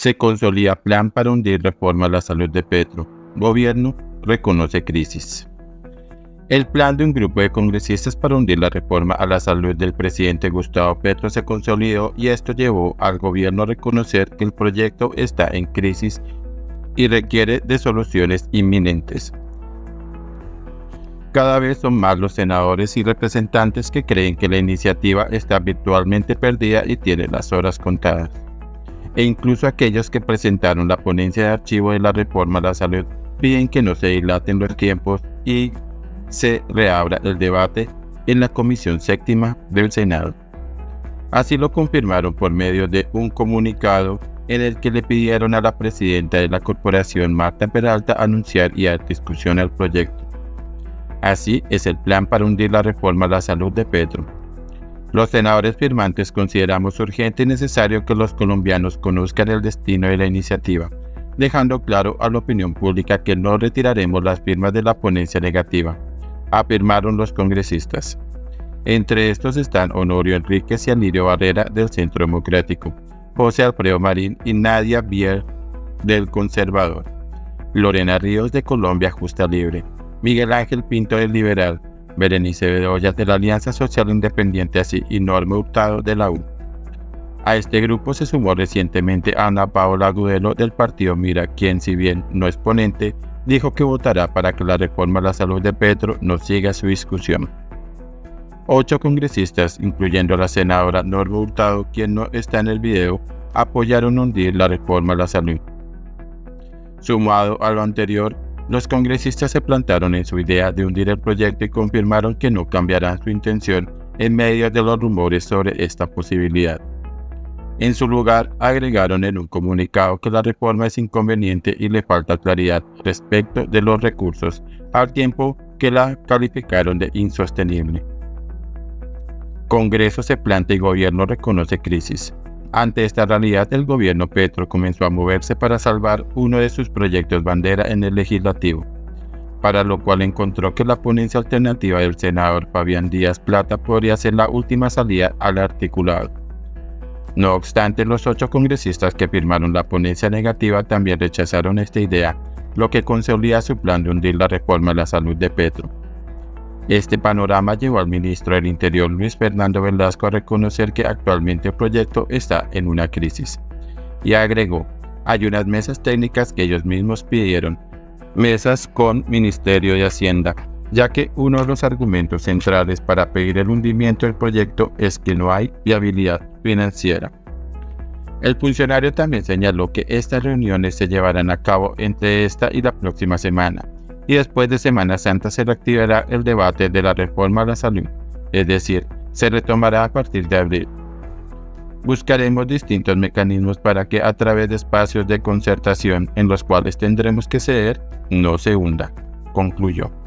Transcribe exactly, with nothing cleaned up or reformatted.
Se consolida plan para hundir reforma a la salud de Petro. Gobierno reconoce crisis. El plan de un grupo de congresistas para hundir la reforma a la salud del presidente Gustavo Petro se consolidó y esto llevó al gobierno a reconocer que el proyecto está en crisis y requiere de soluciones inminentes. Cada vez son más los senadores y representantes que creen que la iniciativa está virtualmente perdida y tiene las horas contadas. E incluso aquellos que presentaron la ponencia de archivo de la reforma a la salud piden que no se dilaten los tiempos y se reabra el debate en la Comisión Séptima del Senado. Así lo confirmaron por medio de un comunicado en el que le pidieron a la presidenta de la corporación, Marta Peralta, anunciar y dar discusión al proyecto. Así es el plan para hundir la reforma a la salud de Petro. Los senadores firmantes consideramos urgente y necesario que los colombianos conozcan el destino de la iniciativa, dejando claro a la opinión pública que no retiraremos las firmas de la ponencia negativa, afirmaron los congresistas. Entre estos están Honorio Enríquez y Alirio Barrera del Centro Democrático, José Alfredo Marín y Nadia Bier del Conservador, Lorena Ríos de Colombia Justa Libre, Miguel Ángel Pinto del Liberal, Berenice Bedoya de la Alianza Social Independiente así y Norma Hurtado de la U. A este grupo se sumó recientemente Ana Paola Agudelo del partido Mira, quien, si bien no es ponente, dijo que votará para que la reforma a la salud de Petro no siga su discusión. Ocho congresistas, incluyendo a la senadora Norma Hurtado, quien no está en el video, apoyaron hundir la reforma a la salud. Sumado a lo anterior, los congresistas se plantaron en su idea de hundir el proyecto y confirmaron que no cambiarán su intención en medio de los rumores sobre esta posibilidad. En su lugar, agregaron en un comunicado que la reforma es inconveniente y le falta claridad respecto de los recursos, al tiempo que la calificaron de insostenible. Congreso se planta y gobierno reconoce crisis. Ante esta realidad, el gobierno Petro comenzó a moverse para salvar uno de sus proyectos bandera en el legislativo, para lo cual encontró que la ponencia alternativa del senador Fabián Díaz Plata podría ser la última salida al articulado. No obstante, los ocho congresistas que firmaron la ponencia negativa también rechazaron esta idea, lo que consolida su plan de hundir la reforma a la salud de Petro. Este panorama llevó al ministro del Interior, Luis Fernando Velasco, a reconocer que actualmente el proyecto está en una crisis. Y agregó, hay unas mesas técnicas que ellos mismos pidieron, mesas con Ministerio de Hacienda, ya que uno de los argumentos centrales para pedir el hundimiento del proyecto es que no hay viabilidad financiera. El funcionario también señaló que estas reuniones se llevarán a cabo entre esta y la próxima semana, y después de Semana Santa se reactivará el debate de la reforma a la salud, es decir, se retomará a partir de abril. Buscaremos distintos mecanismos para que a través de espacios de concertación en los cuales tendremos que ceder, no se hunda, concluyó.